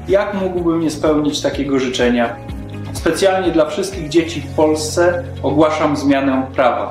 Jak mógłbym nie spełnić takiego życzenia? Specjalnie dla wszystkich dzieci w Polsce ogłaszam zmianę prawa.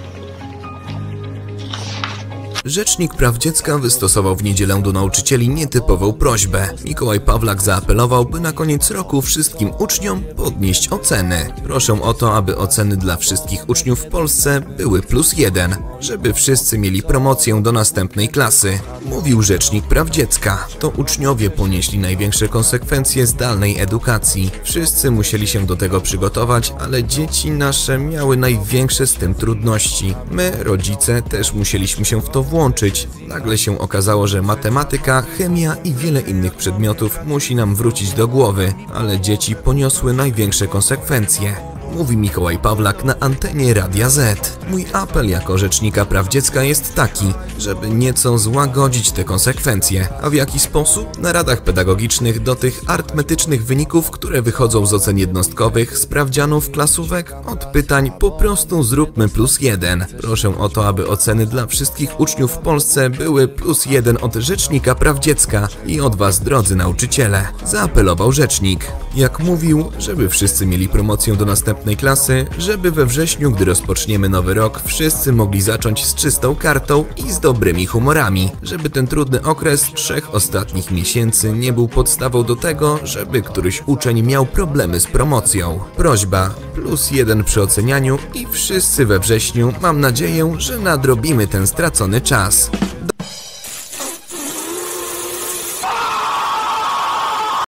Rzecznik praw dziecka wystosował w niedzielę do nauczycieli nietypową prośbę. Mikołaj Pawlak zaapelował, by na koniec roku wszystkim uczniom podnieść oceny. Proszę o to, aby oceny dla wszystkich uczniów w Polsce były +1, żeby wszyscy mieli promocję do następnej klasy, mówił rzecznik praw dziecka. To uczniowie ponieśli największe konsekwencje zdalnej edukacji. Wszyscy musieli się do tego przygotować, ale dzieci nasze miały największe z tym trudności. My, rodzice, też musieliśmy się w to włączyć. Nagle się okazało, że matematyka, chemia i wiele innych przedmiotów musi nam wrócić do głowy, ale dzieci poniosły największe konsekwencje. Mówi Mikołaj Pawlak na antenie Radia Z. Mój apel jako rzecznika praw dziecka jest taki, żeby nieco złagodzić te konsekwencje. A w jaki sposób? Na radach pedagogicznych do tych arytmetycznych wyników, które wychodzą z ocen jednostkowych, sprawdzianów, klasówek, od pytań po prostu zróbmy +1. Proszę o to, aby oceny dla wszystkich uczniów w Polsce były +1 od rzecznika praw dziecka i od was, drodzy nauczyciele. Zaapelował rzecznik. Jak mówił, żeby wszyscy mieli promocję do następnej klasy, żeby we wrześniu, gdy rozpoczniemy nowy rok, wszyscy mogli zacząć z czystą kartą i z dobrymi humorami, żeby ten trudny okres 3 ostatnich miesięcy nie był podstawą do tego, żeby któryś uczeń miał problemy z promocją. Prośba, +1 przy ocenianiu i wszyscy we wrześniu, mam nadzieję, że nadrobimy ten stracony czas.